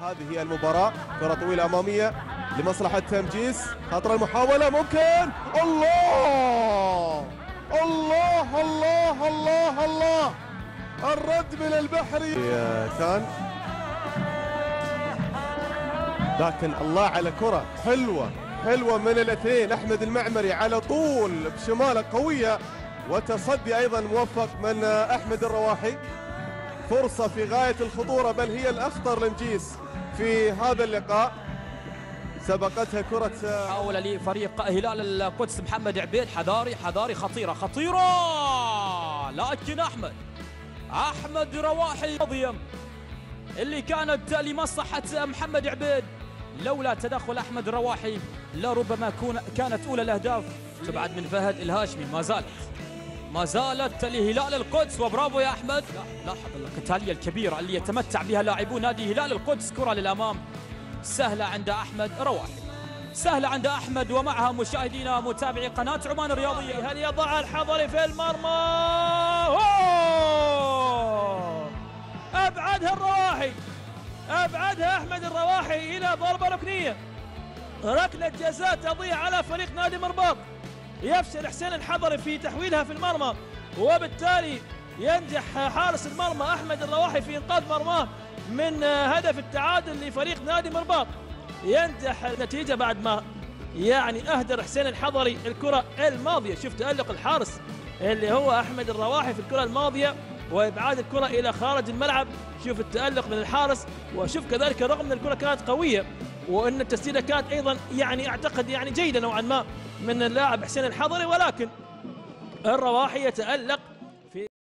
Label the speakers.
Speaker 1: هذه هي المباراة. كرة طويلة أمامية لمصلحة تمجيس، خطر المحاولة ممكن. الله الله الله الله الله، الرد من البحري كان، لكن الله على كرة حلوة من الاثنين. أحمد المعمري على طول بشمالة قوية، وتصدي أيضا موفق من أحمد الرواحي. فرصة في غاية الخطورة، بل هي الأخطر لمجيس في هذا اللقاء. سبقتها كرة
Speaker 2: حاول لفريق هلال القدس محمد عبيد. حذاري خطيرة، لكن أحمد رواحي اللي كانت لمصلحة محمد عبيد. لولا تدخل أحمد الرواحي لربما كانت أولى الأهداف تبعد من فهد الهاشمي. ما زالت لهلال القدس، وبرافو يا أحمد. لاحظ القتالية الكبيرة اللي يتمتع بها لاعبو نادي هلال القدس. كرة للأمام سهلة عند أحمد رواحي، سهلة عند أحمد، ومعها مشاهدينا متابعي قناة عمان الرياضية.
Speaker 3: هل يضع الحضري في المرمى؟ أبعدها الرواحي، أبعدها أحمد الرواحي إلى ضربة ركنية. ركلة جزاء تضيع على فريق نادي مرباط. يفشل حسين الحضري في تحويلها في المرمى، وبالتالي ينجح حارس المرمى أحمد الرواحي في إنقاذ مرماه من هدف التعادل لفريق نادي مرباط. ينجح النتيجة بعد ما أهدر حسين الحضري الكرة الماضية. شوف تألق الحارس اللي هو أحمد الرواحي في الكرة الماضية، وإبعاد الكرة إلى خارج الملعب. شوف التألق من الحارس، وشوف كذلك رغم أن الكرة كانت قوية وأن التسديدة كانت أيضا أعتقد جيدة نوعا ما من اللاعب حسين الحضري، ولكن الرواحي يتألق